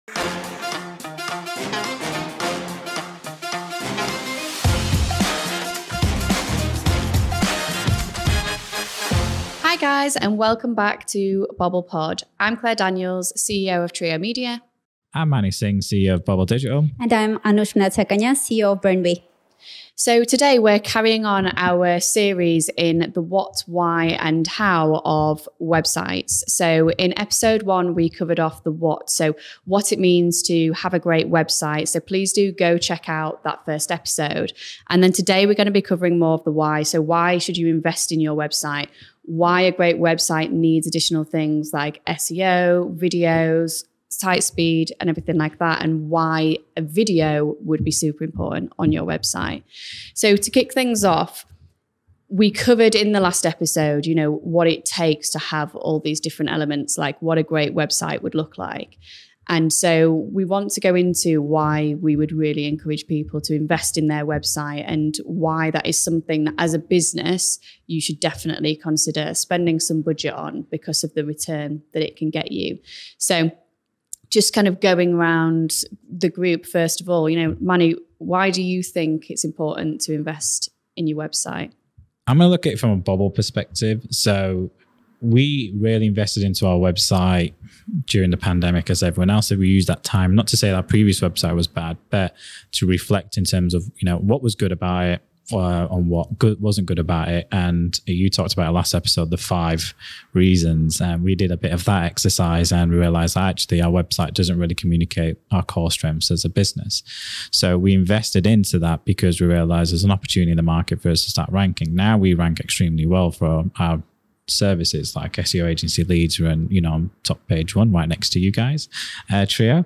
Hi guys, and welcome back to Bobble Pod. I'm Claire Daniels, CEO of Trio Media. I'm Manny Singh, CEO of Bobble Digital. And I'm Anushna Thakanya, CEO of Burnway. So today we're carrying on our series in the what, why and how of websites. So in episode 1, we covered off the what, so what it means to have a great website. So please do go check out that first episode. And then today we're going to be covering more of the why. So why should you invest in your website? Why a great website needs additional things like SEO, videos, site speed and everything like that, and why a video would be super important on your website. So to kick things off, we covered in the last episode, what it takes to have all these different elements, like what a great website would look like. And so we want to go into why we would really encourage people to invest in their website and why that is something that as a business, you should definitely consider spending some budget on because of the return that it can get you. So just kind of going around the group, first of all, Manu, why do you think it's important to invest in your website? I'm going to look at it from a Bobble perspective. So we really invested into our website during the pandemic, as everyone else did. We used that time, not to say that our previous website was bad, but to reflect in terms of, what was good about it, on what wasn't good about it. And you talked about last episode, the 5 reasons, and we did a bit of that exercise and we realized that actually our website doesn't really communicate our core strengths as a business. So we invested into that because we realized there's an opportunity in the market for us to start ranking. Now we rank extremely well for our services like SEO agency leads and on top page 1 right next to you guys, Trio.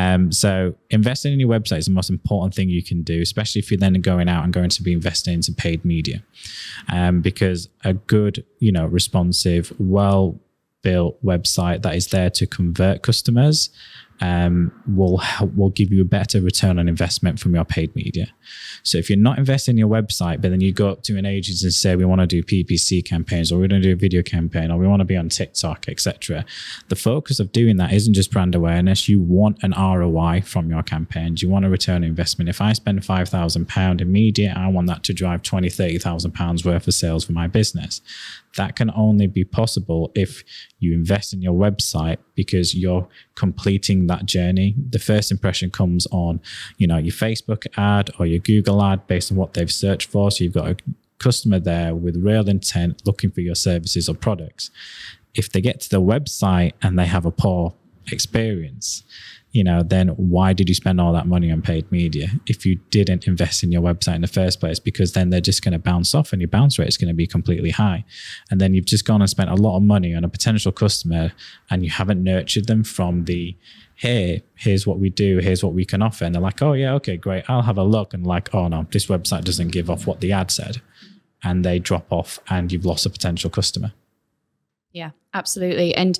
So investing in your website is the most important thing you can do, especially if you're then going to be investing into paid media, because a good responsive, well built website that is there to convert customers will give you a better return on investment from your paid media. So if you're not investing in your website, but then you go up to an agency and say, we want to do PPC campaigns, or we're going to do a video campaign, or we want to be on TikTok, etc. The focus of doing that isn't just brand awareness. You want an ROI from your campaigns. You want a return on investment. If I spend £5,000 in media, I want that to drive £20,000-30,000 worth of sales for my business. That can only be possible if you invest in your website, because you're completing that journey. The first impression comes on, your Facebook ad or your Google ad based on what they've searched for. So you've got a customer there with real intent looking for your services or products. If they get to the website and they have a poor experience, then why did you spend all that money on paid media if you didn't invest in your website in the first place? Because then they're just going to bounce off and your bounce rate is going to be completely high. And then you've just gone and spent a lot of money on a potential customer and you haven't nurtured them from the, hey, here's what we do, here's what we can offer. And they're like, oh yeah, okay, great. I'll have a look. And like, oh no, this website doesn't give off what the ad said. And they drop off and you've lost a potential customer. Yeah, absolutely. And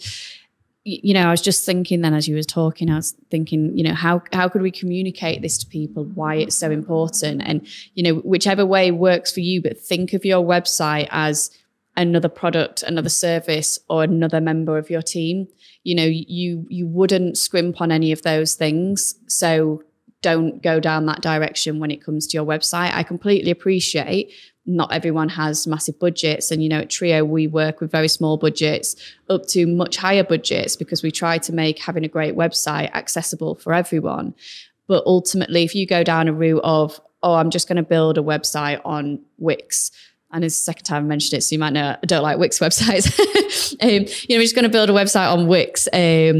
I was just thinking then as you were talking, I was thinking, how could we communicate this to people, why it's so important? And, whichever way works for you, but think of your website as another product, another service, or another member of your team. You wouldn't scrimp on any of those things. So don't go down that direction when it comes to your website. I completely appreciate not everyone has massive budgets. And, at Trio, we work with very small budgets up to much higher budgets because we try to make having a great website accessible for everyone. But ultimately, if you go down a route of, I'm just going to build a website on Wix, and it's the second time I mentioned it, so you might know I don't like Wix websites. We're just going to build a website on Wix,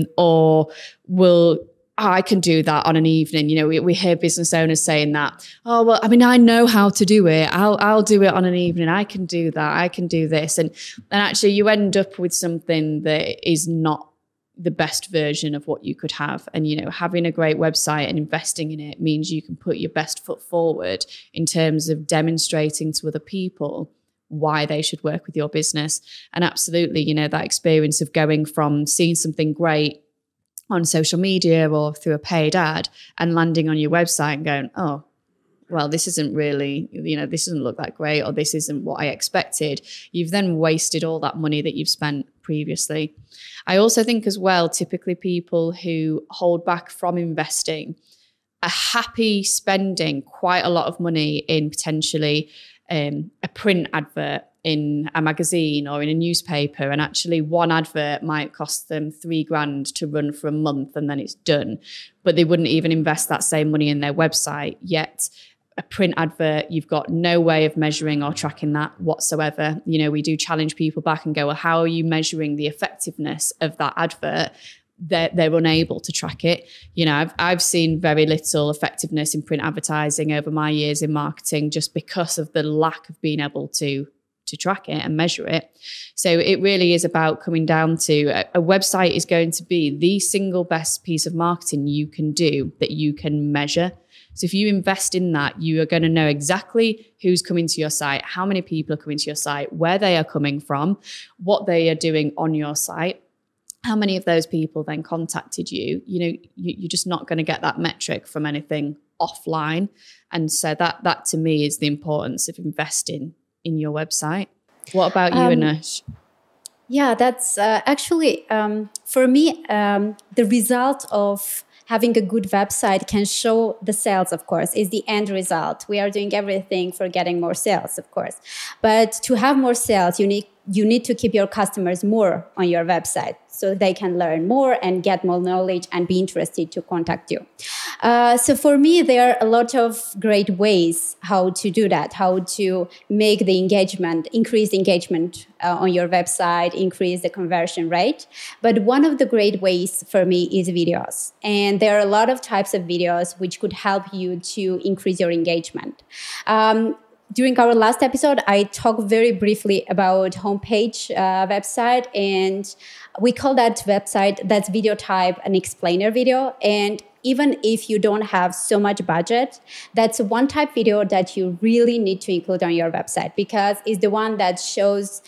I can do that on an evening. We hear business owners saying that, I know how to do it. I'll do it on an evening. I can do that. I can do this. And actually you end up with something that is not the best version of what you could have. And, having a great website and investing in it means you can put your best foot forward in terms of demonstrating to other people why they should work with your business. And absolutely, that experience of going from seeing something great on social media or through a paid ad and landing on your website and going, well, this isn't really, this doesn't look that great, or this isn't what I expected, you've then wasted all that money that you've spent previously. I also think as well, typically people who hold back from investing are happy spending quite a lot of money in potentially a print advert in a magazine or in a newspaper, and actually one advert might cost them $3,000 to run for a month and then it's done, but they wouldn't even invest that same money in their website. Yet a print advert, you've got no way of measuring or tracking that whatsoever. We do challenge people back and go, well, how are you measuring the effectiveness of that advert? They're unable to track it. I've seen very little effectiveness in print advertising over my years in marketing, just because of the lack of being able to track it and measure it. So it really is about coming down to a website is going to be the single best piece of marketing you can do that you can measure. So if you invest in that, you are going to know exactly who's coming to your site, how many people are coming to your site, where they are coming from, what they are doing on your site, how many of those people then contacted you. You're just not going to get that metric from anything offline. And so that to me is the importance of investing in your website. What about you, Anush? Yeah, that's actually, for me, the result of having a good website can show the sales, of course, is the end result. We are doing everything for getting more sales, of course. But to have more sales, you need to keep your customers more on your website so they can learn more and get more knowledge and be interested to contact you. So for me, there are a lot of great ways how to do that, how to make the engagement, increase engagement on your website, increase the conversion rate. But one of the great ways for me is videos. And there are a lot of types of videos which could help you to increase your engagement. During our last episode, I talked very briefly about homepage website, and we call that website, that's video type, an explainer video. And even if you don't have so much budget, that's one type video that you really need to include on your website, because it's the one that shows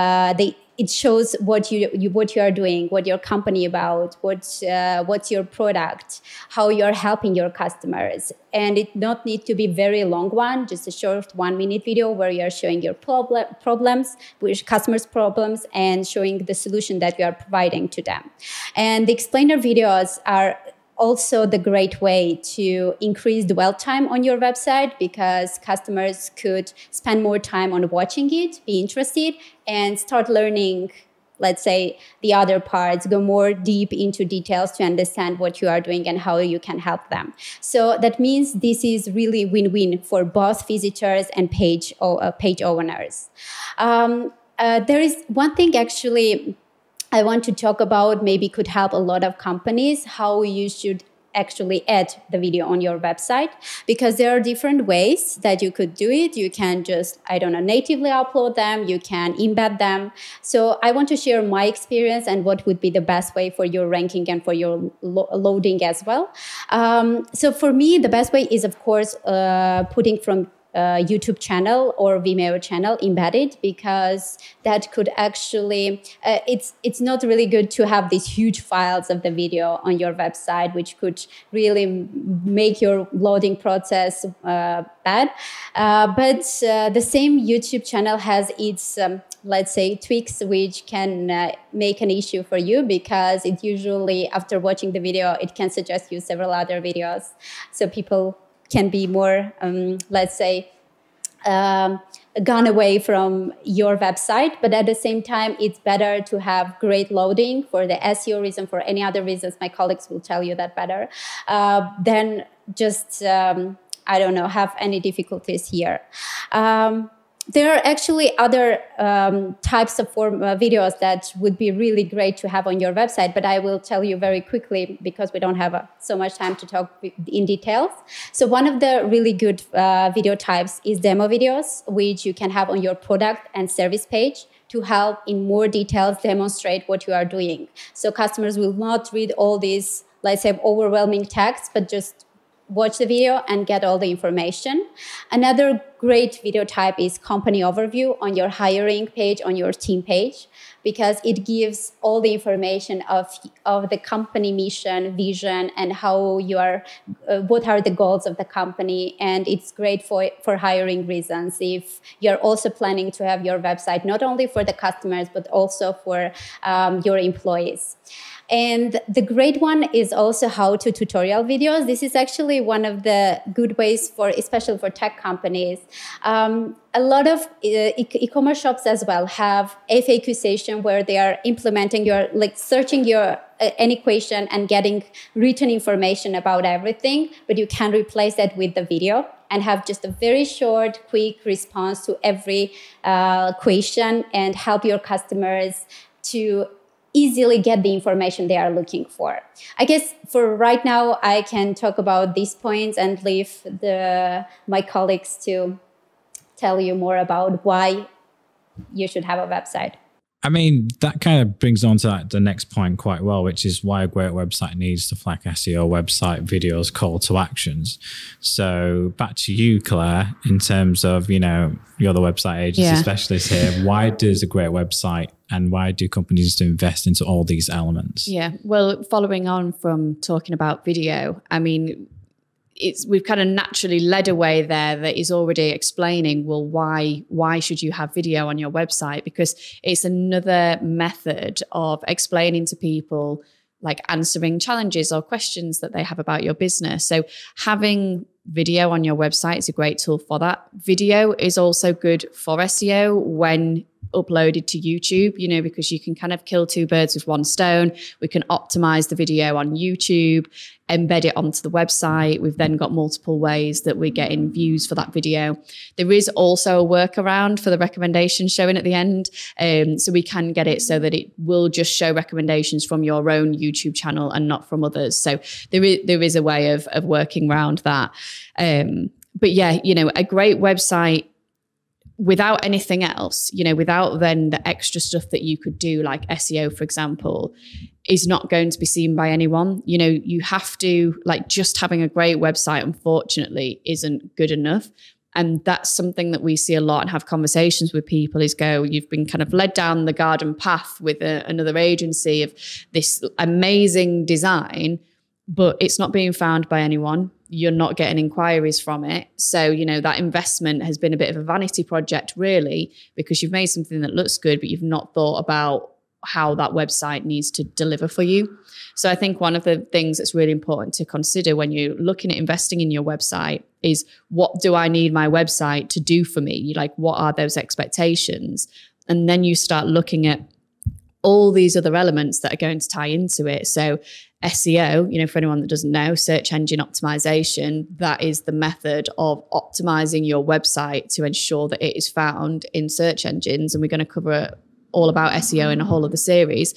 it shows what you are doing, what your company about, what's your product, how you're helping your customers. And it not need to be very long one, just a short 1-minute video where you're showing your problems, which customers' problems, and showing the solution that you are providing to them. And the explainer videos are also the great way to increase dwell time on your website, because customers could spend more time on watching it, be interested, and start learning, let's say, the other parts, go more deep into details to understand what you are doing and how you can help them. So that means this is really win-win for both visitors and page owners. There is one thing actually I want to talk about, maybe could help a lot of companies, how you should actually add the video on your website, because there are different ways that you could do it. You can just, natively upload them. You can embed them. So I want to share my experience and what would be the best way for your ranking and for your loading as well. So for me, the best way is, of course, putting from YouTube channel or Vimeo channel embedded, because that could actually, it's not really good to have these huge files of the video on your website, which could really make your loading process bad. But the same YouTube channel has its, let's say, tweaks, which can make an issue for you, because it usually, after watching the video, it can suggest you several other videos. So people can be more, let's say, gone away from your website. But at the same time, it's better to have great loading for the SEO reason, for any other reasons. My colleagues will tell you that better. Than just, have any difficulties here. There are actually other types of videos that would be really great to have on your website, but I will tell you very quickly because we don't have so much time to talk in details. So one of the really good video types is demo videos, which you can have on your product and service page to help in more details demonstrate what you are doing. So customers will not read all these, let's say, overwhelming text, but just watch the video and get all the information. Another great video type is company overview on your hiring page, on your team page, because it gives all the information of the company mission, vision, and how you are, what are the goals of the company. And it's great for hiring reasons. If you're also planning to have your website, not only for the customers, but also for your employees. And the great one is also how-to tutorial videos. This is actually one of the good ways for, especially for tech companies. A lot of e-commerce shops as well have FAQ session where they are implementing searching your any question and getting written information about everything, but you can replace that with the video and have just a very short, quick response to every question and help your customers to easily get the information they are looking for. I guess for right now, I can talk about these points and leave my colleagues to tell you more about why you should have a website. I mean, that kind of brings on to the next point quite well, which is why a great website needs stuff like SEO, website, videos, call to actions. So back to you, Claire, in terms of, you're the website agency specialist here. Why does a great website and why do companies need to invest into all these elements? Yeah, well, following on from talking about video, I mean, we've kind of naturally led a way there that is already explaining, well, why should you have video on your website? Because it's another method of explaining to people, like answering challenges or questions that they have about your business. So having video on your website is a great tool for that. Video is also good for SEO when uploaded to YouTube, because you can kind of kill two birds with one stone. We can optimize the video on YouTube, embed it onto the website. We've then got multiple ways that we're getting views for that video. There is also a workaround for the recommendations showing at the end. So we can get it so that it will just show recommendations from your own YouTube channel and not from others. So there is a way of working around that. But yeah, a great website without anything else, without then the extra stuff that you could do, like SEO, for example, is not going to be seen by anyone. You have to, just having a great website, unfortunately, isn't good enough. And that's something that we see a lot and have conversations with people is you've been kind of led down the garden path with another agency of this amazing design, but it's not being found by anyone. You're not getting inquiries from it. So, that investment has been a bit of a vanity project, really, because you've made something that looks good, but you've not thought about how that website needs to deliver for you. So I think one of the things that's really important to consider when you're looking at investing in your website is, what do I need my website to do for me? What are those expectations? And then you start looking at all these other elements that are going to tie into it. So SEO, for anyone that doesn't know, search engine optimization, that is the method of optimizing your website to ensure that it is found in search engines. And we're going to cover all about SEO in a whole other series.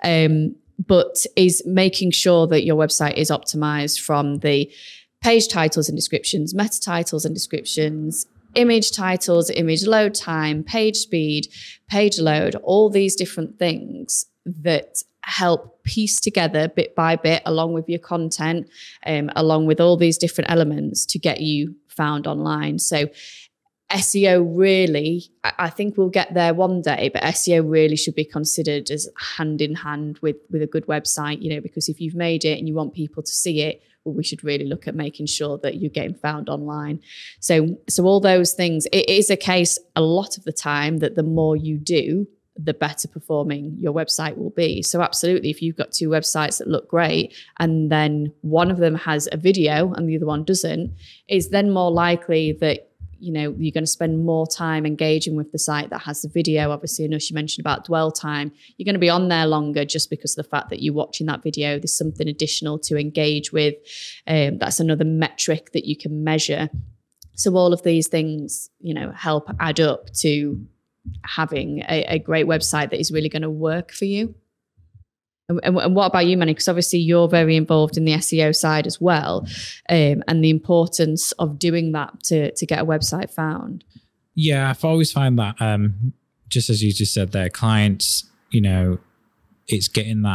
But is making sure that your website is optimized from the page titles and descriptions, meta titles and descriptions, image titles, image load time, page speed, page load, all these different things that help piece together bit by bit, along with your content, along with all these different elements to get you found online. So SEO really, I think we'll get there one day, but SEO really should be considered as hand in hand with a good website, because if you've made it and you want people to see it, well, we should really look at making sure that you're getting found online. So all those things, it is a case a lot of the time that the more you do, the better performing your website will be. So absolutely, if you've got two websites that look great and then one of them has a video and the other one doesn't, it's then more likely that you're going to spend more time engaging with the site that has the video. Obviously, Anush, you mentioned about dwell time. You're going to be on there longer just because of the fact that you're watching that video. There's something additional to engage with. That's another metric that you can measure. So all of these things, help add up to having a great website that is really going to work for you. And what about you, Manny? Because obviously you're very involved in the SEO side as well, and the importance of doing that to get a website found. Yeah, I've always found that, just as you just said there, clients, it's getting that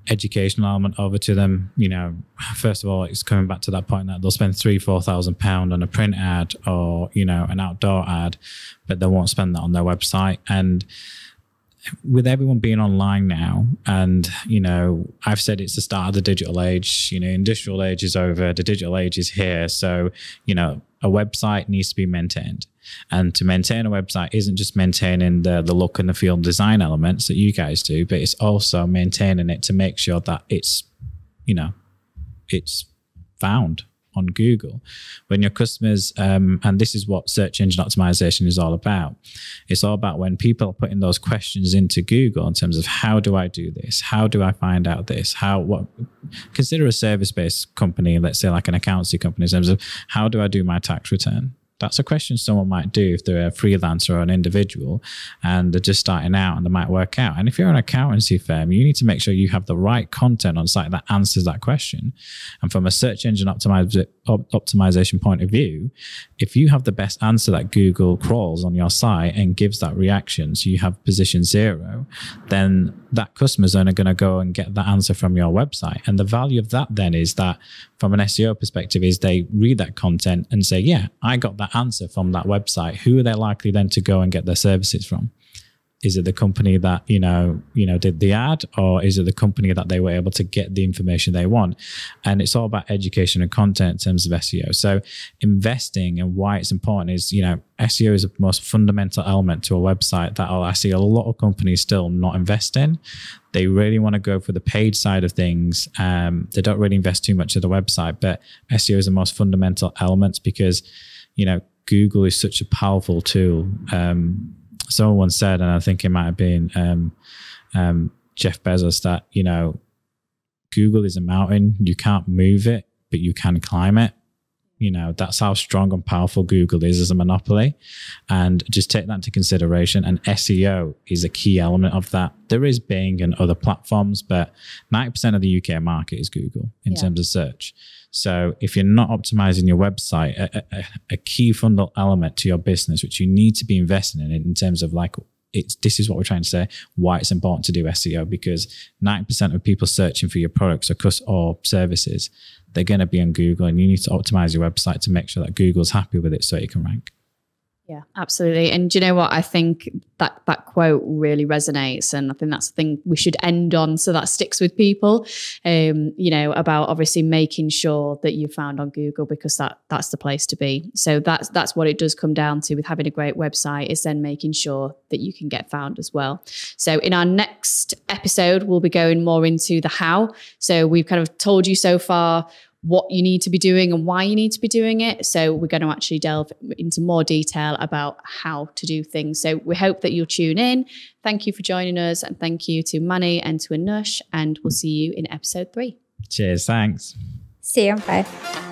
educational element over to them. You know, first of all, it's coming back to that point that they'll spend £3,000-4,000 on a print ad or, you know, an outdoor ad, but they won't spend that on their website. And with everyone being online now, and, you know, I've said it's the start of the digital age, you know, industrial age is over, the digital age is here. So, you know, a website needs to be maintained. And to maintain a website isn't just maintaining the look and the feel design elements that you guys do, but it's also maintaining it to make sure that it's, you know, it's found on Google. When your customers, and this is what search engine optimization is all about. It's all about when people are putting those questions into Google in terms of how do I do this? How do I find out this? Consider a service-based company, let's say like an accountancy company, in terms of how do I do my tax return? That's a question someone might do if they're a freelancer or an individual and they're just starting out and they might work out. And if you're an accountancy firm, you need to make sure you have the right content on site that answers that question. And from a search engine optimization point of view, if you have the best answer that Google crawls on your site and gives that reaction, so you have position 0, then that customer's only going to go and get that answer from your website. And the value of that then is that from an SEO perspective is they read that content and say, yeah, I got that answer from that website. Who are they likely then to go and get their services from? Is it the company that, you know, did the ad, or is it the company that they were able to get the information they want? And it's all about education and content in terms of SEO. So investing and why it's important is, you know, SEO is the most fundamental element to a website that I see a lot of companies still not invest in. They really want to go for the paid side of things. They don't really invest too much in the website, but SEO is the most fundamental elements because, you know, Google is such a powerful tool. Someone said, and I think it might have been Jeff Bezos, that, you know, Google is a mountain. You can't move it, but you can climb it. You know, that's how strong and powerful Google is as a monopoly. And just take that into consideration. And SEO is a key element of that. There is Bing and other platforms, but 90% of the UK market is Google in terms of search. So if you're not optimizing your website, a key fundamental element to your business, which you need to be investing in terms of like, this is what we're trying to say, why it's important to do SEO, because 90% of people searching for your products or services, they're going to be on Google, and you need to optimize your website to make sure that Google's happy with it so you can rank. Yeah, absolutely. And do you know what? I think that quote really resonates. And I think that's the thing we should end on, so that sticks with people, you know, about obviously making sure that you're found on Google, because that's the place to be. So that's what it does come down to with having a great website, is then making sure that you can get found as well. So in our next episode, we'll be going more into the how. So we've kind of told you so far what you need to be doing and why you need to be doing it. So we're going to actually delve into more detail about how to do things. So we hope that you'll tune in. Thank you for joining us, and thank you to Mani and to Anush, and we'll see you in episode 3. Cheers. Thanks. See you. Bye.